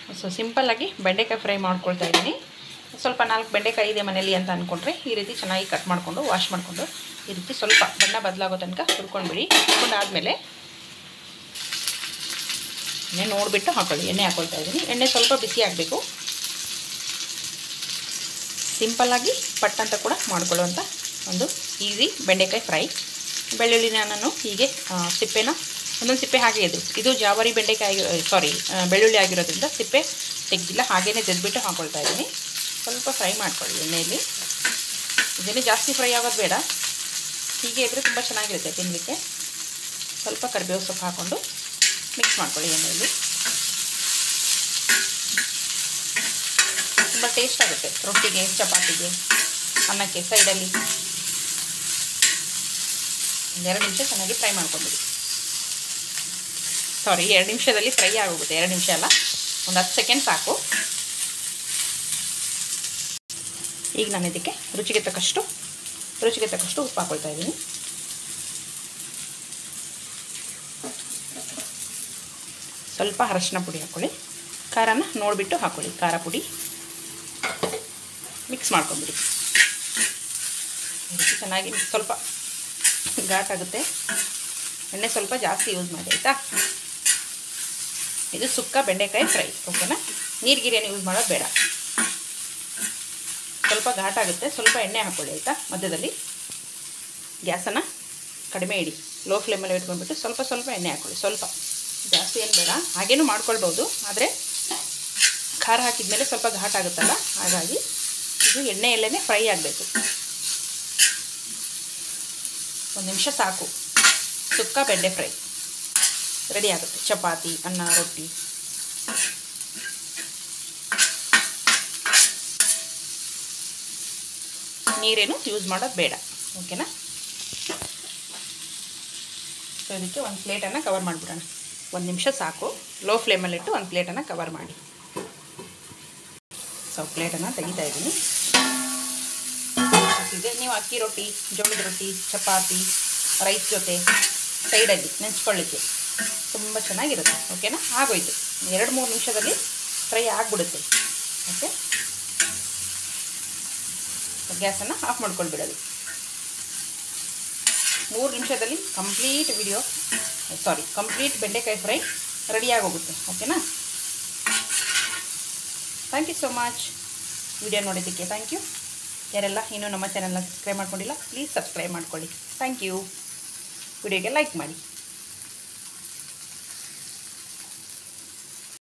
So ಸಿಂಪಲ್ಲಾಗಿ ಬೆಂಡೆಕಾಯಿ fry ಮಾಡ್ಕೊಳ್ತಾ ಇದ್ದೀನಿ. ಸ್ವಲ್ಪ 4 ಬೆಂಡೆಕಾಯಿ ಇದೆ ಮನೇಲಿ ಅಂತ ಅಂದ್ಕೊಂಡ್ರೆ ಈ ರೀತಿ ಚೆನ್ನಾಗಿ ಕಟ್ ಮಾಡಿಕೊಂಡು ವಾಶ್ ಮಾಡಿಕೊಂಡು ಈ ರೀತಿ ಸ್ವಲ್ಪ ಬಣ್ಣ ಬದಲಾಗೋ ತನಕ ಹುರ್ಕೊಂಡ್ಬಿಡಿ. ಹುರ್ಕೊಂಡಾದಮೇಲೆ ಎಣ್ಣೆ ನೋಡಿಬಿಟ್ಟು ಹಾಕೊಳ್ಳಿ. ಎಣ್ಣೆ ಹಾಕ್ಕೊಳ್ತಾ ಇದ್ದೀನಿ. ಎಣ್ಣೆ ಸ್ವಲ್ಪ ಬಿಸಿ ಆಗಬೇಕು. ಸಿಂಪಲ್ಲಾಗಿ ಪಟ್ಟಂತ ಕೂಡ ಮಾಡ್ಕೊಳ್ಳುವಂಥ ಒಂದು ಈಸಿ ಬೆಂಡೆಕಾಯಿ ಫ್ರೈ. ಬೆಳ್ಳುಳ್ಳಿನ ನಾನು ಹೀಗೆ ಸಿಪ್ಪೆನ ಒಂದೊಂದು ಸಿಪ್ಪೆ ಹಾಗೆ ಇದು ಜಾವರಿ ಬೆಂಡೆಕಾಯಿ ಬೆಳ್ಳುಳ್ಳಿ ಆಗಿರೋದ್ರಿಂದ ಸಿಪ್ಪೆ ತೆಗೆದಿಲ್ಲ, ಹಾಗೇ ತೆಗೆದ್ಬಿಟ್ಟು ಹಾಕ್ಕೊಳ್ತಾ ಇದ್ದೀನಿ. ಸ್ವಲ್ಪ ಫ್ರೈ ಮಾಡ್ಕೊಳ್ಳಿ ಎಣ್ಣೆಯಲ್ಲಿ. ಇದನ್ನೇ ಜಾಸ್ತಿ ಫ್ರೈ ಆಗೋದು ಬೇಡ, ಹೀಗೆ ಇದ್ದರೆ ತುಂಬ ಚೆನ್ನಾಗಿರುತ್ತೆ ತಿನ್ನಲಿಕ್ಕೆ. ಸ್ವಲ್ಪ ಕರಿಬೇವು ಸೊಪ್ಪು ಹಾಕ್ಕೊಂಡು ಮಿಕ್ಸ್ ಮಾಡ್ಕೊಳ್ಳಿ ಎಣ್ಣೆಯಲ್ಲಿ. ತುಂಬ ಟೇಸ್ಟ್ ಆಗುತ್ತೆ ರೊಟ್ಟಿಗೆ, ಚಪಾತಿಗೆ, ಅನ್ನಕ್ಕೆ ಸೈಡಲ್ಲಿ. 2 ನಿಮಿಷ ಚೆನ್ನಾಗಿ ಫ್ರೈ ಮಾಡ್ಕೊಂಬಿಡಿ. 2 ನಿಮಿಷದಲ್ಲಿ ಫ್ರೈ ಆಗೋಗುತ್ತೆ. 2 ನಿಮಿಷ ಅಲ್ಲ, ಒಂದು 10 ಸೆಕೆಂಡ್ ಸಾಕು. ಈಗ ನಾನು ಇದಕ್ಕೆ ರುಚಿಗೆ ತಕ್ಕಷ್ಟು ಉಪ್ಪು ಹಾಕ್ಕೊಳ್ತಾ ಇದ್ದೀನಿ. ಸ್ವಲ್ಪ ಅರಶಿನ ಪುಡಿ ಹಾಕ್ಕೊಳ್ಳಿ. ಖಾರನ ನೋಡಿಬಿಟ್ಟು ಹಾಕ್ಕೊಳ್ಳಿ. ಖಾರ ಪುಡಿ ಮಿಕ್ಸ್ ಮಾಡ್ಕೊಂಬಿಡಿ. ಚೆನ್ನಾಗಿ ಸ್ವಲ್ಪ ಘಾಟಾಗುತ್ತೆ. ಎಣ್ಣೆ ಸ್ವಲ್ಪ ಜಾಸ್ತಿ ಯೂಸ್ ಮಾಡಿ ಆಯಿತಾ. ಇದು ಸುಕ್ಕ ಬೆಂಡೆಕಾಯಿ ಫ್ರೈ, ಓಕೆನಾ. ನೀರಿಗೇನು ಯೂಸ್ ಮಾಡೋದು ಬೇಡ. ಸ್ವಲ್ಪ ಘಾಟಾಗುತ್ತೆ. ಸ್ವಲ್ಪ ಎಣ್ಣೆ ಹಾಕ್ಕೊಳ್ಳಿ ಆಯಿತಾ. ಮಧ್ಯದಲ್ಲಿ ಗ್ಯಾಸನ್ನು ಕಡಿಮೆ ಇಡಿ, ಲೋ ಫ್ಲೇಮಲ್ಲಿ ಇಟ್ಕೊಂಡ್ಬಿಟ್ಟು ಸ್ವಲ್ಪ ಎಣ್ಣೆ ಹಾಕ್ಕೊಳ್ಳಿ. ಸ್ವಲ್ಪ, ಜಾಸ್ತಿ ಏನು ಬೇಡ. ಹಾಗೇನೂ ಮಾಡ್ಕೊಳ್ಬೋದು, ಆದರೆ ಖಾರ ಹಾಕಿದ್ಮೇಲೆ ಸ್ವಲ್ಪ ಘಾಟಾಗುತ್ತಲ್ಲ, ಹಾಗಾಗಿ ಇದು ಎಣ್ಣೆಯಲ್ಲೇ ಫ್ರೈ ಆಗಬೇಕು. 1 ನಿಮಿಷ ಸಾಕು. ಸುಕ್ಕ ಬೆಂಡೆ ಫ್ರೈ ರೆಡಿ ಆಗುತ್ತೆ. ಚಪಾತಿ, ಅನ್ನ, ರೊಟ್ಟಿ. ನೀರೇನು ಯೂಸ್ ಮಾಡೋದು ಬೇಡ, ಓಕೆನಾ. ಸೊ ಇದಕ್ಕೆ ಒಂದು ಪ್ಲೇಟನ್ನು ಕವರ್ ಮಾಡಿಬಿಡೋಣ. 1 ನಿಮಿಷ ಸಾಕು. ಲೋ ಫ್ಲೇಮಲ್ಲಿಟ್ಟು ಒಂದು ಪ್ಲೇಟನ್ನು ಕವರ್ ಮಾಡಿ. ಸೊ ಪ್ಲೇಟನ್ನು ತೆಗಿತಾ ಇದ್ದೀನಿ. ನೀವು ಅಕ್ಕಿ ರೊಟ್ಟಿ, ಜೋಳದ ರೊಟ್ಟಿ, ಚಪಾತಿ, ರೈಸ್ ಜೊತೆ ಸೈಡಲ್ಲಿ ನೆಂಚ್ಕೊಳ್ಳಿಕ್ಕೆ ತುಂಬ ಚೆನ್ನಾಗಿರುತ್ತೆ, ಓಕೆನಾ. ಆಗೋಯ್ತು. 2-3 ನಿಮಿಷದಲ್ಲಿ ಫ್ರೈ ಆಗಿಬಿಡುತ್ತೆ, ಓಕೆ. ಗ್ಯಾಸನ್ನು ಆಫ್ ಮಾಡ್ಕೊಳ್ಬಿಡೋದು. 3 ನಿಮಿಷದಲ್ಲಿ ಕಂಪ್ಲೀಟ್ ಬೆಂಡೆಕಾಯಿ ಫ್ರೈ ರೆಡಿಯಾಗೋಗುತ್ತೆ, ಓಕೆನಾ. Thank you so much. Video ನೋಡಿದ್ದಕ್ಕೆ ಥ್ಯಾಂಕ್ ಯು. ಯಾರೆಲ್ಲ ಇನ್ನೂ ನಮ್ಮ ಚಾನಲ್ನ ಸಬ್ಸ್ಕ್ರೈಬ್ ಮಾಡ್ಕೊಂಡಿಲ್ಲ, ಪ್ಲೀಸ್ ಸಬ್ಸ್ಕ್ರೈಬ್ ಮಾಡ್ಕೊಳ್ಳಿ. Thank you. ವಿಡಿಯೋಗೆ ಲೈಕ್ ಮಾಡಿ.